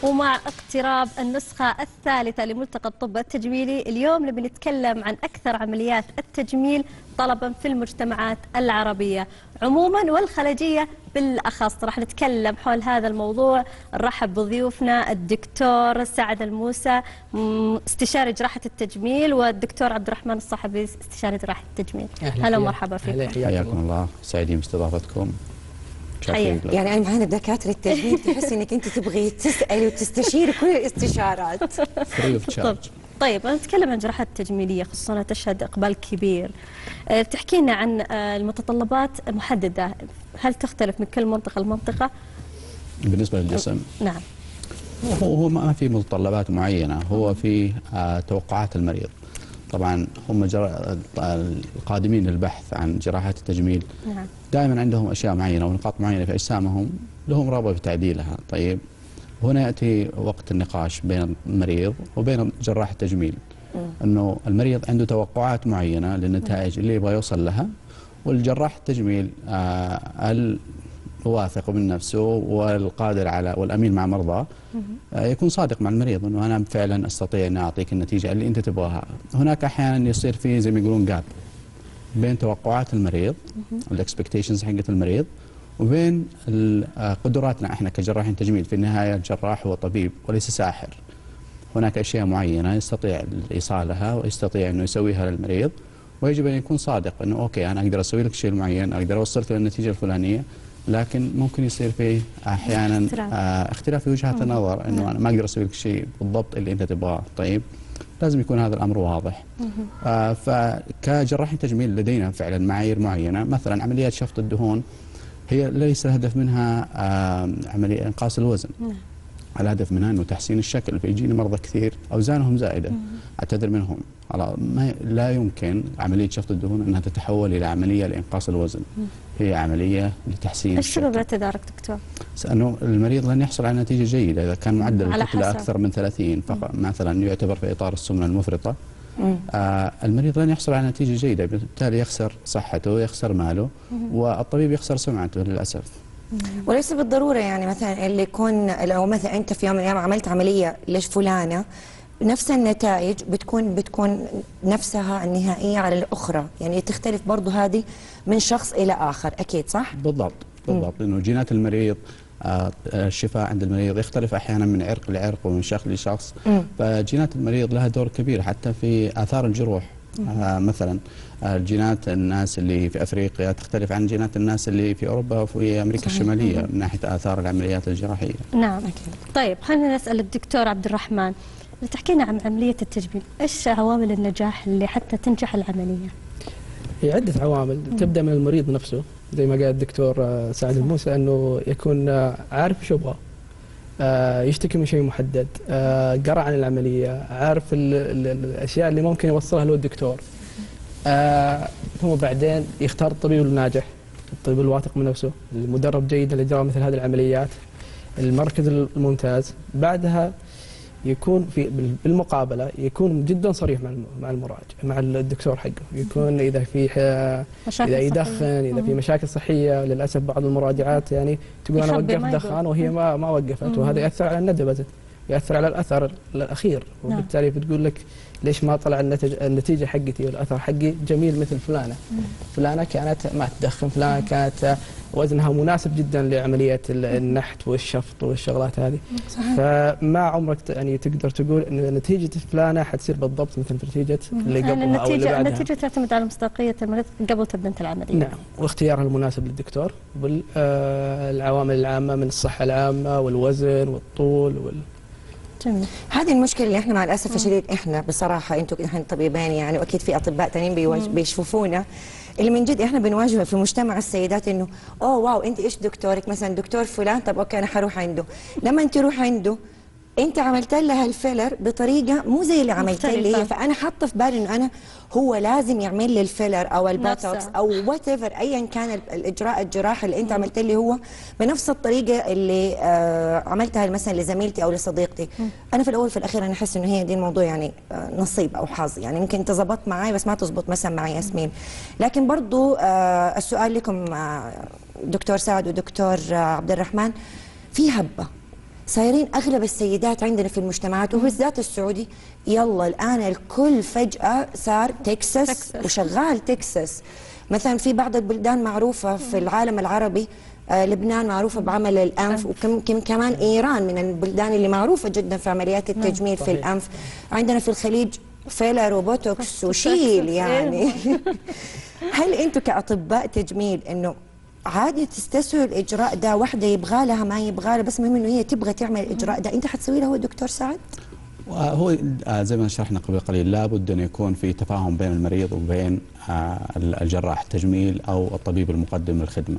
ومع اقتراب النسخة الثالثة لملتقى الطب التجميلي، اليوم نبي نتكلم عن أكثر عمليات التجميل طلبا في المجتمعات العربية عموما والخليجية بالأخص. راح نتكلم حول هذا الموضوع. نرحب بضيوفنا الدكتور سعد الموسى استشاري جراحة التجميل، والدكتور عبد الرحمن الصحبي استشاري جراحة التجميل. هلا ومرحبا فيكم. حياكم الله، سعيدين باستضافتكم. يعني معنا دكاتره التجميل تحس انك انت تبغي تسالي وتستشيري كل الاستشارات. طيب نتكلم عن جراحات التجميليه، خصوصا تشهد اقبال كبير. بتحكي لنا عن المتطلبات محدده، هل تختلف من كل منطقه لمنطقه؟ بالنسبه للجسم؟ نعم. هو ما في متطلبات معينه، هو في توقعات المريض. طبعا هم القادمين للبحث عن جراحات التجميل نعم. دائما عندهم اشياء معينه ونقاط معينه في اجسامهم لهم رغبه في تعديلها. طيب هنا ياتي وقت النقاش بين المريض وبين جراح التجميل، انه المريض عنده توقعات معينه للنتائج اللي يبغى يوصل لها، والجراح التجميل الواثق من نفسه والقادر على والامين مع مرضاه يكون صادق مع المريض انه انا فعلا استطيع ان اعطيك النتيجه اللي انت تبغاها. هناك احيانا يصير في زي ما يقولون جاب بين توقعات المريض الاكسبكتيشنز حقت المريض وبين قدراتنا احنا كجراحين تجميل. في النهايه الجراح هو طبيب وليس ساحر. هناك اشياء معينه يستطيع ايصالها ويستطيع انه يسويها للمريض، ويجب ان يكون صادق انه اوكي انا اقدر اسوي لك شيء معين، اقدر اوصلك للنتيجه الفلانيه، لكن ممكن يصير في احيانا اختلاف في وجهات النظر، انه انا ما اقدر اسوي لك شيء بالضبط اللي انت تبغاه. طيب لازم يكون هذا الامر واضح. فكجراحين تجميل لدينا فعلا معايير معينه، مثلا عمليات شفط الدهون هي ليس الهدف منها عمليه انقاص الوزن. الهدف منها انه تحسين الشكل. فيجيني مرضى كثير اوزانهم زائده، اعتذر منهم، لا يمكن عمليه شفط الدهون انها تتحول الى عمليه لانقاص الوزن. هي عمليه لتحسين الشكل. ايش سبب اعتذارك دكتور؟ انه المريض لن يحصل على نتيجه جيده اذا كان معدل الكتله اكثر من 30 فقط مثلا يعتبر في اطار السمنه المفرطه. المريض لن يحصل على نتيجه جيده، بالتالي يخسر صحته، يخسر ماله، والطبيب يخسر سمعته للاسف. وليس بالضروره يعني مثلا اللي يكون لو مثلا انت في يوم من الايام عملت عمليه لفلانه نفس النتائج بتكون نفسها النهائيه على الاخرى، يعني تختلف برضه هذه من شخص الى اخر، اكيد صح؟ بالضبط انه جينات المريض الشفاء عند المريض يختلف احيانا من عرق لعرق ومن شخص لشخص. فجينات المريض لها دور كبير حتى في اثار الجروح. مثلا جينات الناس اللي في افريقيا تختلف عن جينات الناس اللي في اوروبا وفي امريكا الشماليه من ناحيه اثار العمليات الجراحيه. نعم أكيد. طيب خلينا نسال الدكتور عبد الرحمن، تحكينا عن عمليه التجميل، ايش عوامل النجاح اللي حتى تنجح العمليه؟ هي عده عوامل، تبدا من المريض نفسه زي ما قال الدكتور سعد الموسى، انه يكون عارف شو يبغى، يشتكي من شيء محدد، قرأ عن العمليه، عارف الاشياء اللي ممكن يوصلها له الدكتور. ثم بعدين يختار الطبيب الناجح، الطبيب الواثق من نفسه، المدرب جيد لإجراء مثل هذه العمليات، المركز الممتاز. بعدها يكون في بالمقابله يكون جدا صريح مع المراجع، مع الدكتور حقه، يكون اذا في اذا يدخن، اذا في مشاكل صحيه. للاسف بعض المراجعات يعني تقول انا وقفت دخان وهي ما وقفت، وهذا ياثر على الندبه، ياثر على الاثر الاخير، وبالتالي بتقول لك ليش ما طلع النتيجه حقتي والاثر حقي جميل مثل فلانه. فلانه كانت ما تدخن، فلانه كانت وزنها مناسب جدا لعمليه النحت والشفط والشغلات هذه. صحيح. فما عمرك يعني تقدر تقول ان نتيجه فلانه حتصير بالضبط مثل نتيجه اللي قبلها او اللي بعدها. النتيجه تعتمد على مصداقيه المريض قبل تبدا العمليه. نعم، واختيارها المناسب للدكتور والعوامل العامه من الصحه العامه والوزن والطول جميل. هذه المشكله اللي احنا مع الاسف الشديد احنا بصراحه احنا طبيبين يعني، واكيد في اطباء ثانيين بيشوفونا، اللي من جد احنا بنواجهه في مجتمع السيدات انه اوه واو انت ايش دكتورك مثلا دكتور فلان، طب اوكي انا حروح عنده. لما انت تروح عنده انت عملت لها الفيلر بطريقه مو زي اللي عملت لي هي، فانا حاطه في بالي انه انا هو لازم يعمل لي الفيلر او البوتوكس او وات ايفر ايا كان الاجراء الجراحي اللي انت عملت لي هو بنفس الطريقه اللي عملتها مثلا لزميلتي او لصديقتي. انا في الاول في الاخير انا احس انه هي دي الموضوع يعني نصيب او حظ، يعني يمكن انت ظبطت معي بس ما تزبط مثلا مع ياسمين. لكن برضو السؤال لكم دكتور سعد ودكتور عبد الرحمن، في هبه صايرين اغلب السيدات عندنا في المجتمعات وبالذات السعودي، يلا الان الكل فجاه صار تكساس وشغال تكساس. مثلا في بعض البلدان معروفه في العالم العربي، لبنان معروفه بعمل الانف، وكمان ايران من البلدان اللي معروفه جدا في عمليات التجميل في الانف. عندنا في الخليج فيلر وبوتوكس وشيل يعني. هل انتم كاطباء تجميل انه عادي تستسهل الاجراء ده؟ وحده يبغى لها ما يبغى لها، بس المهم انه هي تبغى تعمل الاجراء ده، انت حتسوي له هو دكتور سعد؟ هو زي ما شرحنا قبل قليل، لابد أن يكون في تفاهم بين المريض وبين الجراح التجميل أو الطبيب المقدم للخدمة.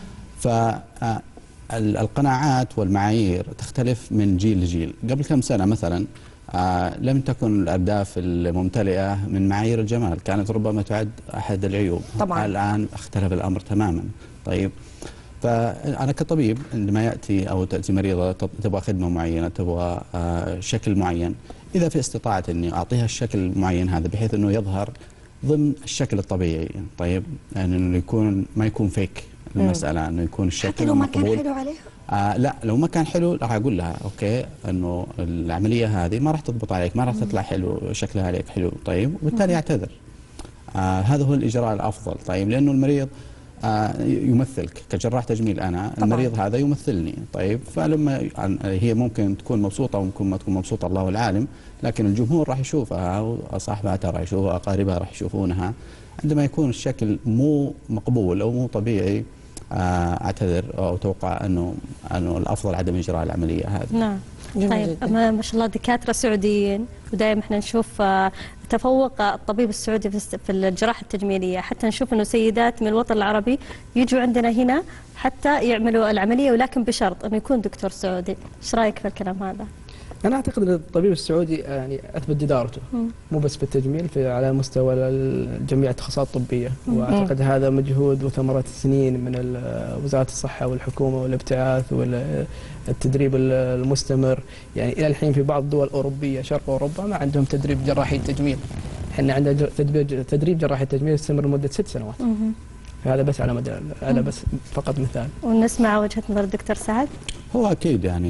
فالقناعات والمعايير تختلف من جيل لجيل. قبل كم سنة مثلا لم تكن الأرداف الممتلئة من معايير الجمال، كانت ربما تعد أحد العيوب. طبعا الآن اختلف الأمر تماما. طيب، فأنا كطبيب عندما يأتي أو تأتي مريضة تبغى خدمة معينة، تبغى شكل معين، إذا في استطاعة أني أعطيها الشكل المعين هذا بحيث أنه يظهر ضمن الشكل الطبيعي، طيب يعني أنه يكون ما يكون فيك المسألة، أنه يكون الشكل حتى لو ما كان حلو عليها؟ لا، لو ما كان حلو راح أقول لها أوكي أنه العملية هذه ما راح تضبط عليك، ما راح تطلع حلو شكلها عليك حلو، طيب، وبالتالي يعتذر. هذا هو الإجراء الأفضل. طيب، لأنه المريض يمثلك كجراح تجميل، أنا طبعا المريض هذا يمثلني. طيب، فلما هي ممكن تكون مبسوطة وممكن ما تكون مبسوطة، الله العالم، لكن الجمهور راح يشوفها وصاحباتها راح يشوفها، أقاربها راح يشوفونها. عندما يكون الشكل مو مقبول أو مو طبيعي، أعتذر أو أتوقع أنه الأفضل عدم إجراء العملية هذه. نعم. طيب، ما شاء الله دكاترة سعوديين، ودائما احنا نشوف تفوق الطبيب السعودي في الجراحة التجميلية، حتى نشوف انه سيدات من الوطن العربي يجوا عندنا هنا حتى يعملوا العملية، ولكن بشرط انه يكون دكتور سعودي. ايش رايك في الكلام هذا؟ أنا أعتقد أن الطبيب السعودي يعني أثبت جدارته مو بس في التجميل، على مستوى جميع التخصصات الطبية، وأعتقد هذا مجهود وثمرة سنين من وزارة الصحة والحكومة والابتعاث والتدريب المستمر. يعني إلى الحين في بعض الدول الأوروبية شرق أوروبا ما عندهم تدريب جراحي تجميل، احنا عندنا تدريب جراحي تجميل يستمر لمدة 6 سنوات. هذا بس على مدى، هذا بس فقط مثال. ونسمع وجهة نظر الدكتور سعد. هو أكيد يعني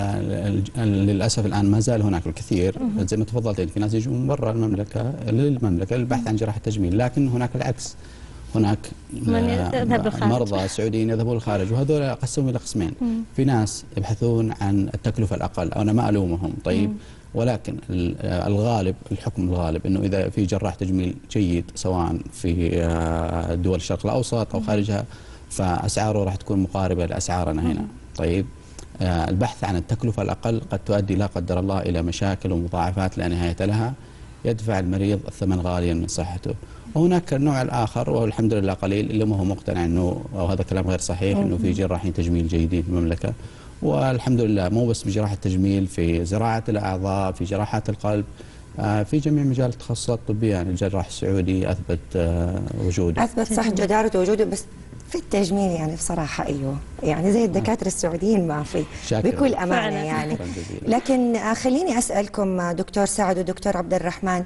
للأسف الآن ما زال هناك الكثير، زي ما تفضلت، في ناس يجون من برا المملكة للبحث عن جراحة تجميل، لكن هناك العكس، هناك مرضى سعوديين يذهبون للخارج، وهذول أقسمهم إلى قسمين. في ناس يبحثون عن التكلفة الأقل، أنا ما ألومهم، طيب، ولكن الغالب، الحكم الغالب انه اذا في جراح تجميل جيد سواء في دول الشرق الاوسط او خارجها، فاسعاره راح تكون مقاربه لاسعارنا هنا. طيب، البحث عن التكلفه الاقل قد تؤدي لا قدر الله الى مشاكل ومضاعفات لا نهايه لها، يدفع المريض الثمن غاليا من صحته. وهناك النوع الاخر، والحمد لله قليل، اللي ما هو مقتنع انه، او هذا كلام غير صحيح، انه في جراحين تجميل جيدين في المملكه، والحمد لله مو بس بجراحة التجميل، في زراعة الأعضاء، في جراحات القلب، في جميع مجال التخصصات الطبية. يعني الجراح السعودي أثبت وجوده، أثبت صح جدارته ووجوده، بس في التجميل يعني بصراحة أيوه، يعني زي الدكاترة السعوديين ما في، بكل أمانة يعني. لكن خليني أسألكم دكتور سعد ودكتور عبد الرحمن،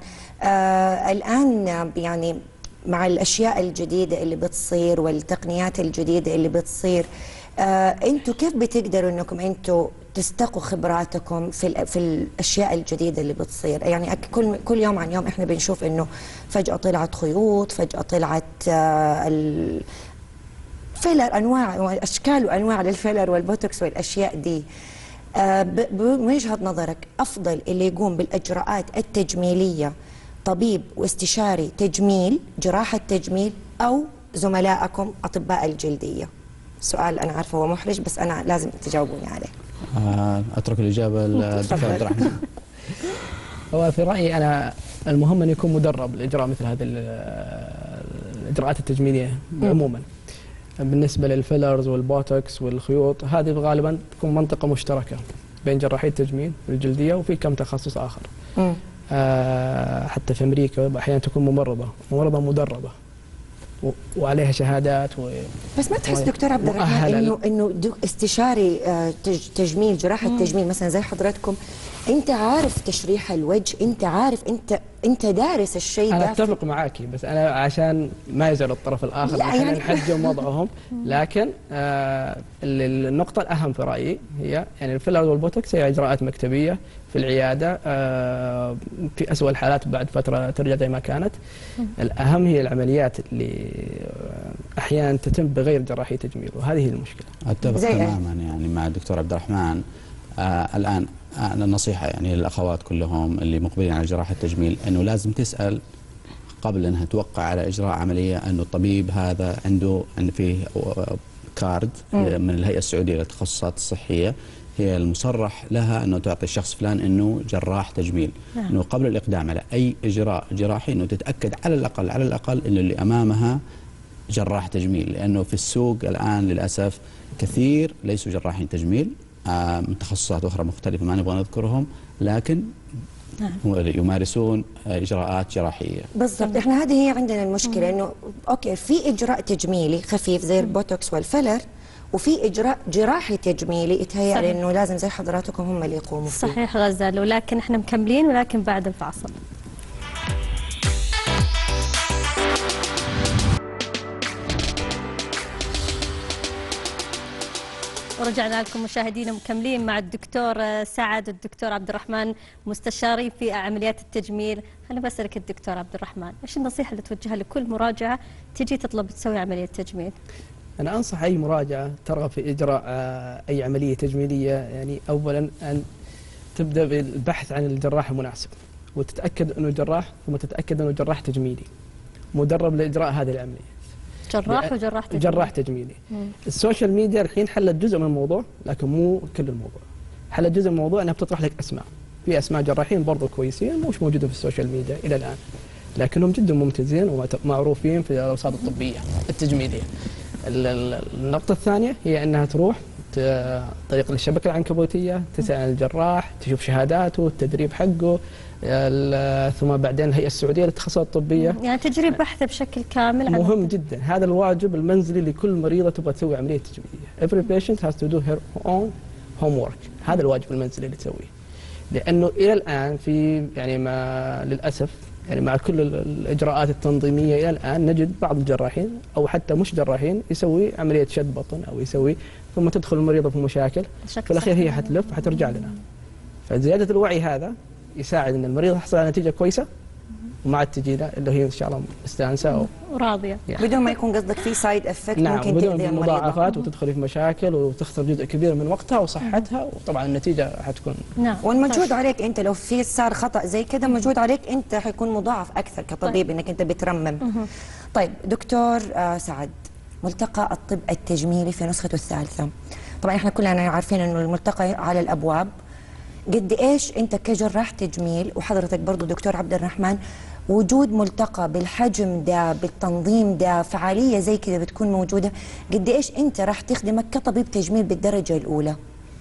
الآن يعني مع الأشياء الجديدة اللي بتصير والتقنيات الجديدة اللي بتصير، انتوا كيف بتقدروا انكم انتوا تستقوا خبراتكم في الاشياء الجديده اللي بتصير؟ يعني كل يوم عن يوم احنا بنشوف انه فجاه طلعت خيوط، فجاه طلعت الفيلر، انواع واشكال وانواع للفيلر والبوتوكس والاشياء دي. بوجهه نظرك افضل اللي يقوم بالاجراءات التجميليه طبيب واستشاري تجميل، جراحه تجميل، او زملائكم اطباء الجلديه؟ سؤال أنا عارفة هو محرج، بس أنا لازم تجاوبوني عليه. أترك الإجابة للدكتور عبد الرحمن. هو في رأيي أنا المهم أن يكون مدرب لإجراء مثل هذه الإجراءات التجميلية عموما. بالنسبة للفيلرز والبوتوكس والخيوط، هذه غالبا تكون منطقة مشتركة بين جراحي التجميل والجلدية، وفي كم تخصص آخر. حتى في أمريكا أحيانا تكون ممرضة مدربة وعليها شهادات بس ما تحس دكتور عبد الرحمن انه استشاري تجميل، جراحه تجميل مثلا زي حضرتكم، انت عارف تشريح الوجه، انت عارف، انت دارس الشيء ده. انا اتفق معاكي، بس انا عشان ما يزعل الطرف الاخر لا عشان يعني نحجم وضعهم، لكن النقطه الاهم في رايي هي يعني الفيلر والبوتوكس هي اجراءات مكتبيه في العياده، في اسوء الحالات بعد فتره ترجع زي ما كانت. الاهم هي العمليات اللي احيانا تتم بغير جراحيه تجميل، وهذه هي المشكله. اتفق تماما يعني مع الدكتور عبد الرحمن. الان النصيحه يعني للاخوات كلهم اللي مقبلين على جراحه التجميل انه لازم تسال قبل انها توقع على اجراء عمليه انه الطبيب هذا عنده فيه كارد من الهيئه السعوديه للتخصصات الصحيه، هي المصرح لها انه تعطي الشخص فلان انه جراح تجميل. انه قبل الاقدام على اي اجراء جراحي انه تتاكد على الاقل انه اللي امامها جراح تجميل، لانه في السوق الان للاسف كثير ليسوا جراحين تجميل من تخصصات اخرى مختلفه ما نبغى نذكرهم، لكن يمارسون اجراءات جراحيه. بالضبط، احنا هذه هي عندنا المشكله، انه اوكي في اجراء تجميلي خفيف زي البوتوكس والفيلر، وفي اجراء جراحي تجميلي يتهيأ انه لازم زي حضراتكم هم اللي يقوموا فيه. صحيح غزال، ولكن احنا مكملين ولكن بعد الفاصل. ورجعنا لكم مشاهدينا مكملين مع الدكتور سعد والدكتور عبد الرحمن مستشاري في عمليات التجميل. أنا بسألك الدكتور عبد الرحمن، إيش النصيحة اللي توجهها لكل مراجعة تجي تطلب تسوي عملية تجميل؟ أنا أنصح أي مراجعة ترغب في إجراء أي عملية تجميلية يعني أولا أن تبدأ بالبحث عن الجراح المناسب، وتتأكد أنه جراح، ثم تتأكد أنه جراح تجميلي مدرب لإجراء هذه العملية. جراح وجراح تجميلي. جراح تجميلي. السوشيال ميديا الحين حلت جزء من الموضوع لكن مو كل الموضوع. حلت جزء من الموضوع انها بتطرح لك اسماء، في اسماء جراحين برضو كويسين مش موجودين في السوشيال ميديا الى الان، لكنهم جدا ممتازين ومعروفين في الاوساط الطبيه التجميليه. النقطه الثانيه هي انها تروح طريق الشبكه العنكبوتيه، تسال عن الجراح، تشوف شهاداته، التدريب حقه، ثم بعدين الهيئه السعوديه للتخصصات الطبيه. يعني تجري بحث بشكل كامل. مهم جدا، هذا الواجب المنزلي لكل مريضه تبغى تسوي عمليه تجميليه. Every patient has to do her own homework. هذا الواجب المنزلي اللي تسويه. لانه الى الان في يعني ما للاسف يعني مع كل الاجراءات التنظيميه الى الان نجد بعض الجراحين او حتى مش جراحين يسوي عمليه شد بطن او يسوي، ثم تدخل المريضه في مشاكل، في الاخير هي حتلف وحترجع لنا. فزياده الوعي هذا يساعد ان المريض يحصل على نتيجه كويسه وما عاد تجينا اللي هي ان شاء الله مستانسه وراضيه بدون ما يكون قصدك في سايد افكت. نعم، ممكن بدون تأذي مضاعفات وتدخل في مشاكل وتخسر جزء كبير من وقتها وصحتها، وطبعا النتيجه حتكون والمجهود عليك انت، لو في صار خطا زي كذا مجهود عليك انت حيكون مضاعف اكثر كطبيب. انك انت بترمم. طيب دكتور سعد، ملتقى الطب التجميلي في نسخته الثالثه، طبعا احنا كلنا عارفين انه الملتقى على الابواب. قد ايش انت كجراح تجميل وحضرتك برضو دكتور عبد الرحمن، وجود ملتقى بالحجم ده بالتنظيم ده فعاليه زي كذا بتكون موجوده، قد ايش انت راح تخدمك كطبيب تجميل بالدرجه الاولى؟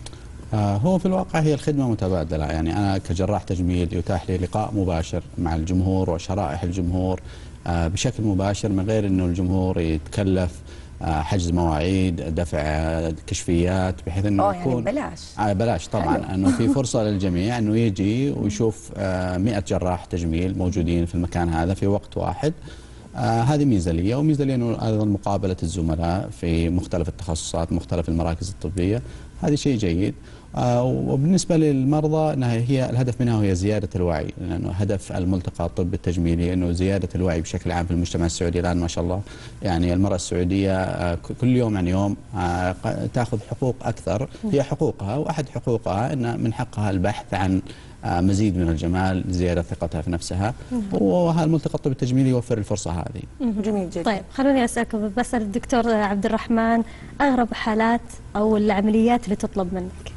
هو في الواقع هي الخدمه متبادله، يعني انا كجراح تجميل يتاح لي لقاء مباشر مع الجمهور وشرائح الجمهور بشكل مباشر من غير انه الجمهور يتكلف حجز مواعيد، دفع كشفيات، بحيث انه يكون يعني بلاش. بلاش طبعا. انه في فرصه للجميع انه يجي ويشوف 100 جراح تجميل موجودين في المكان هذا في وقت واحد. هذه ميزه لي، وميزه لي انه ايضا مقابله الزملاء في مختلف التخصصات، مختلف المراكز الطبيه، هذا شيء جيد. وبالنسبه للمرضى انها هي الهدف منها هي زياده الوعي، لانه هدف الملتقى الطب التجميلي انه زياده الوعي بشكل عام في المجتمع السعودي. الان ما شاء الله يعني المراه السعوديه كل يوم عن يوم تاخذ حقوق اكثر، هي حقوقها، واحد حقوقها ان من حقها البحث عن مزيد من الجمال لزياده ثقتها في نفسها، وهذا الملتقى الطب التجميلي يوفر الفرصه هذه. جميل جدا. طيب خلوني اسالكم، بسال الدكتور عبد الرحمن، اغرب حالات او العمليات اللي تطلب منك؟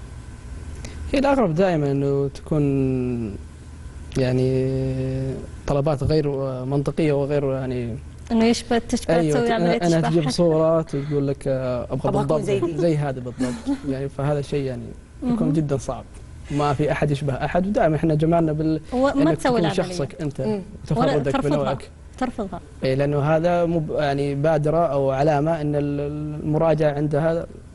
هي الأغرب دائما أنه تكون يعني طلبات غير منطقية وغير يعني انه تشبه تسوي عملية أنا تجيب صورة تقول لك أبغى بالضبط زي هذا بالضبط يعني، فهذا شيء يعني يكون جدا صعب، ما في أحد يشبه أحد، ودائما إحنا جمعنا ما تسوي العملية شخصك أنت وتفردك بنوعك. ترفضها لأنه هذا يعني بادرة أو علامة أن المراجعة عند هذا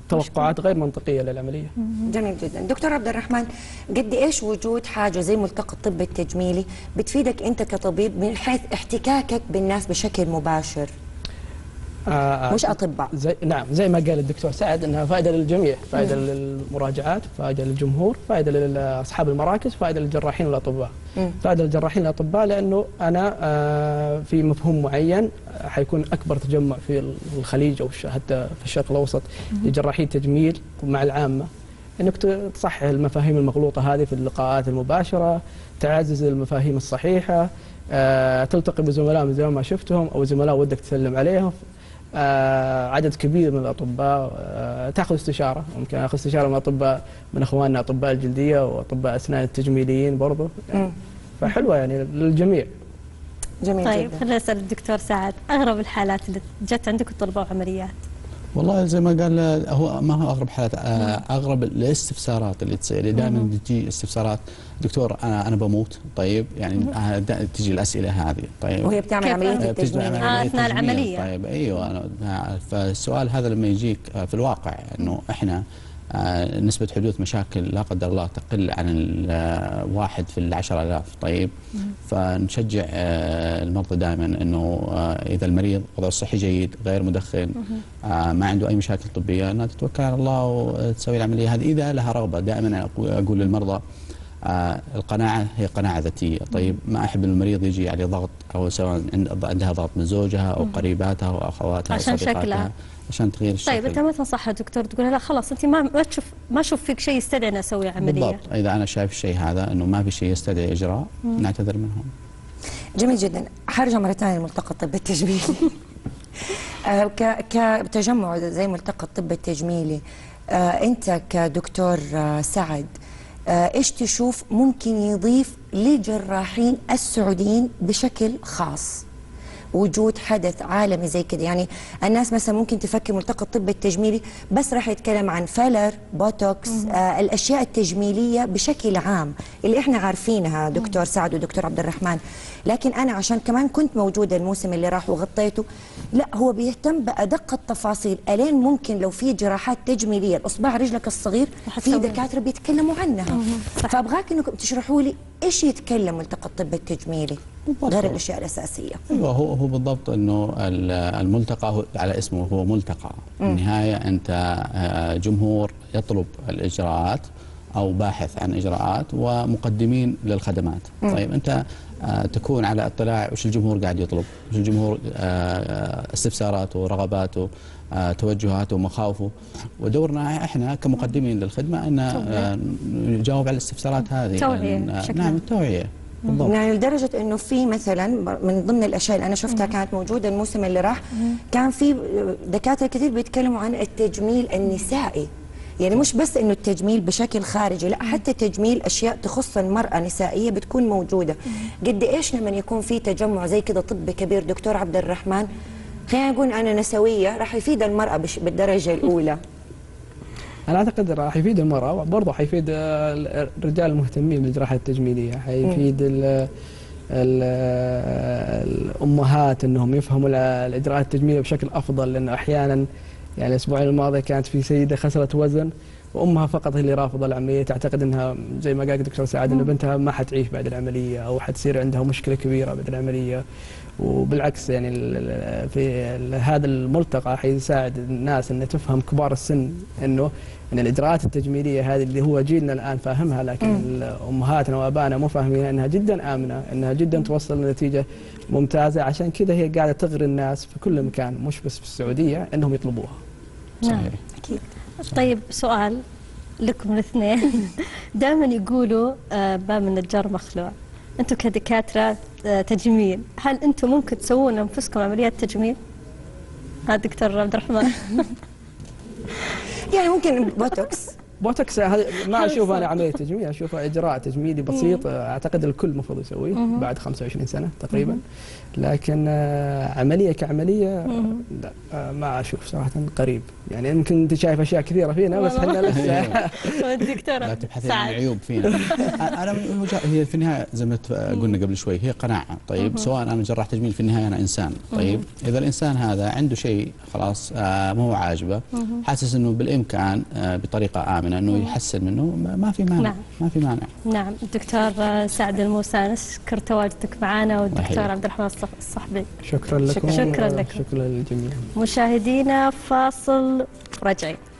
توقعات غير منطقيه للعمليه. جميل جدا. دكتور عبد الرحمن، قد ايش وجود حاجه زي ملتقى الطب التجميلي بتفيدك انت كطبيب من حيث احتكاكك بالناس بشكل مباشر؟ مش اطباء. زي ما قال الدكتور سعد انها فائده للجميع، فائده للمراجعات، فائده للجمهور، فائده لاصحاب المراكز، فائده للجراحين والاطباء. فائده للجراحين والاطباء لانه انا في مفهوم معين حيكون اكبر تجمع في الخليج او حتى في الشرق الاوسط لجراحين تجميل مع العامه، انك تصحح المفاهيم المغلوطه هذه في اللقاءات المباشره، تعزز المفاهيم الصحيحه، تلتقي بزملاء من زمان ما شفتهم او زملاء ودك تسلم عليهم. عدد كبير من الاطباء تاخذ استشاره، ممكن اخذ استشاره من اطباء من اخواننا اطباء الجلديه واطباء اسنان التجميليين برضه، فحلوه يعني للجميع. جميل طيب جدا. خلينا نسال الدكتور سعد، اغرب الحالات اللي جت عندك وطلبوا عمليات؟ والله زي ما قال هو ما هو اغرب حالات، اغرب الاستفسارات اللي تصير دائما تجي استفسارات دكتور انا بموت. طيب يعني تجي الاسئله هذه. طيب وهي بتعمل عمليه التجميل اثناء العمليه. طيب ايوه، فالسؤال هذا لما يجيك في الواقع انه احنا نسبة حدوث مشاكل لا قدر الله تقل عن 1 في 10,000. طيب فنشجع المرضى دائما انه اذا المريض وضعه الصحي جيد، غير مدخن، ما عنده اي مشاكل طبية، انها تتوكل على الله وتسوي العملية هذه اذا لها رغبة. دائما اقول للمرضى القناعة هي قناعة ذاتية. طيب ما أحب المريض يجي عليه ضغط، أو سواء عندها ضغط من زوجها أو قريباتها أو أخواتها عشان أو صديقاتها شكلها، عشان تغيير الشكل. طيب أنت ما تنصحها دكتور تقول لا خلاص أنت ما أشوف فيك شيء يستدعي أن أسوي عملية؟ بالضبط، إذا أنا شايف الشيء هذا أنه ما في شيء يستدعي إجراء نعتذر منهم. جميل جدا. حرجع مرة ثانية لملتقى الطب التجميلي. كتجمع زي ملتقى الطب التجميلي، أنت كدكتور سعد ايش تشوف ممكن يضيف لجراحين السعوديين بشكل خاص وجود حدث عالمي زي كده؟ يعني الناس مثلا ممكن تفكر ملتقى الطب التجميلي بس راح يتكلم عن فيلر، بوتوكس، الاشياء التجميليه بشكل عام اللي احنا عارفينها دكتور سعد ودكتور عبد الرحمن، لكن انا عشان كمان كنت موجوده الموسم اللي راح وغطيته، لا هو بيهتم بادق التفاصيل، الين ممكن لو في جراحات تجميليه الاصبع رجلك الصغير في دكاتره بيتكلموا عنها. فابغاك انكم تشرحوا لي ايش يتكلم ملتقى الطب التجميلي غير الاشياء الاساسيه. ايوه، هو بالضبط انه الملتقى هو على اسمه، هو ملتقى. النهايه انت جمهور يطلب الاجراءات او باحث عن اجراءات ومقدمين للخدمات. طيب انت تكون على اطلاع وش الجمهور قاعد يطلب، وش الجمهور استفساراته ورغباته، توجهاته ومخاوفه، ودورنا احنا كمقدمين للخدمه ان نجاوب على الاستفسارات هذه. توعية. نعم، التوعيه بالضبط. يعني لدرجه انه في مثلا من ضمن الاشياء اللي انا شفتها كانت موجوده الموسم اللي راح، كان في دكاتره كثير بيتكلموا عن التجميل النسائي، يعني مش بس انه التجميل بشكل خارجي، لا حتى تجميل اشياء تخص المراه نسائيه بتكون موجوده. قد ايش لما يكون في تجمع زي كذا طبي كبير دكتور عبد الرحمن، خلينا نقول انا نسويه، راح يفيد المراه بالدرجه الاولى. انا اعتقد راح يفيد المراه وبرضه حيفيد الرجال المهتمين بالجراحه التجميليه، حيفيد الامهات انهم يفهموا الاجراءات التجميليه بشكل افضل، لانه احيانا يعني الاسبوعين الماضي كانت في سيده خسرت وزن وامها فقط هي اللي رافضه العمليه، تعتقد انها زي ما قال الدكتور سعد انه بنتها ما حتعيش بعد العمليه او حتصير عندها مشكله كبيره بعد العمليه. وبالعكس يعني في هذا الملتقى حيساعد الناس ان تفهم كبار السن انه ان الاجراءات التجميليه هذه اللي هو جيلنا الان فاهمها، لكن امهاتنا وابائنا مو فاهمين انها جدا امنه، انها جدا توصل لنتيجه ممتازه، عشان كذا هي قاعده تغري الناس في كل مكان مش بس في السعوديه انهم يطلبوها. نعم اكيد. طيب سؤال لكم الاثنين. دائما يقولوا باب النجار مخلوع، انتم كدكاتره تجميل هل انتم ممكن تسوون انفسكم عمليات تجميل؟ هذا دكتور عبد الرحمن. يعني ممكن بوتوكس بوتوكس هذا ما اشوفه انا عمليه تجميل، اشوفه اجراء تجميلي بسيط، اعتقد الكل المفروض يسويه بعد 25 سنه تقريبا. لكن عمليه كعمليه لا، ما اشوف صراحه قريب. يعني يمكن انت شايف اشياء كثيره فينا بس احنا لسه الدكتورة لا تبحثين عن سعد. عيوب فينا. انا هي في النهايه زي ما قلنا قبل شوي هي قناعه. طيب سواء انا جراح تجميل في النهايه انا انسان. طيب اذا الانسان هذا عنده شيء خلاص ما هو عاجبه، حاسس انه بالامكان بطريقه امنه انه يحسن منه، ما في مانع. نعم. ما في مانع. نعم الدكتور سعد الموسى، نشكر تواجدك معنا، والدكتور عبد الرحمن الصحبي. شكرا لكم. شكرا لكم. شكرا للجميع. مشاهدينا فاصل، راجعين.